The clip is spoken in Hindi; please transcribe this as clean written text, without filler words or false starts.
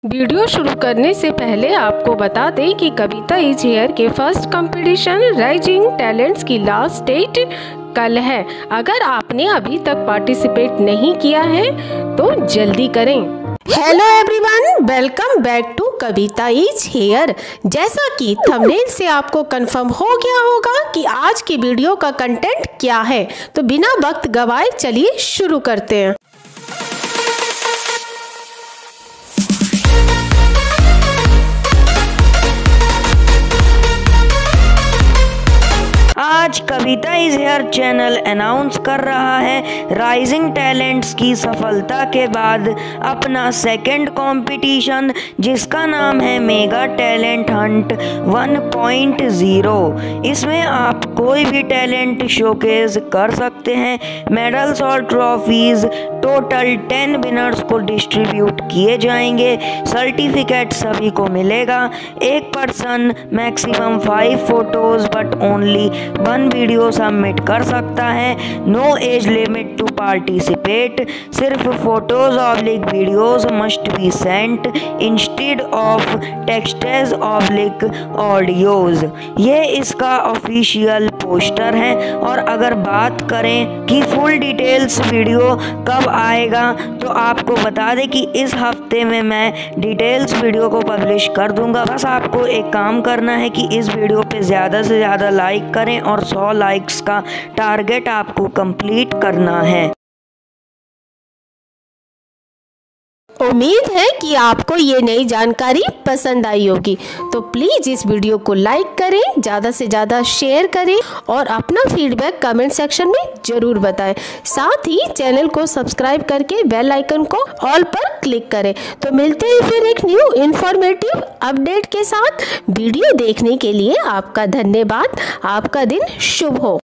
वीडियो शुरू करने से पहले आपको बता दें कि कविता इज हियर के फर्स्ट कंपटीशन राइजिंग टैलेंट्स की लास्ट डेट कल है। अगर आपने अभी तक पार्टिसिपेट नहीं किया है तो जल्दी करें। Hello everyone, welcome back to Kavita is here. जैसा कि थंबनेल से आपको कंफर्म हो गया होगा कि आज की वीडियो का कंटेंट क्या है, तो बिना वक्त गवाए चलिए शुरू करते हैं। आज Kavita is here channel announce कर रहा है राइजिंग टैलेंट्स की सफलता के बाद अपना सेकंड कंपटीशन, जिसका नाम है मेगा टैलेंट हंट 1.0। इसमें आप कोई भी टैलेंट शोकेस कर सकते हैं। मेडल्स और ट्रॉफीज टोटल 10 विनर्स को डिस्ट्रीब्यूट किए जाएंगे। सर्टिफिकेट सभी को मिलेगा। एक person maximum 5 photos but only 1 video submit कर सकता है। No age limit to participate. सिर्फ photos oblique videos must be sent instead of texts oblique audios. ये इसका ऑफिशियल पोस्टर है। और अगर बात करें कि फुल डिटेल्स वीडियो कब आएगा, तो आपको बता दें कि इस हफ्ते में मैं डिटेल्स वीडियो को पब्लिश कर दूंगा। बस आपको एक काम करना है कि इस वीडियो पे ज़्यादा से ज़्यादा लाइक करें और 100 लाइक्स का टारगेट आपको कंप्लीट करना है। उम्मीद है कि आपको ये नई जानकारी पसंद आई होगी, तो प्लीज़ इस वीडियो को लाइक करें, ज़्यादा से ज़्यादा शेयर करें और अपना फीडबैक कमेंट सेक्शन में ज़रूर बताएं। साथ ही चैनल को सब्सक्राइब करके बेल आइकन को ऑल पर क्लिक करें। तो मिलते हैं फिर एक न्यू इन्फॉर्मेटिव अपडेट के साथ। वीडियो देखने के लिए आपका धन्यवाद। आपका दिन शुभ हो।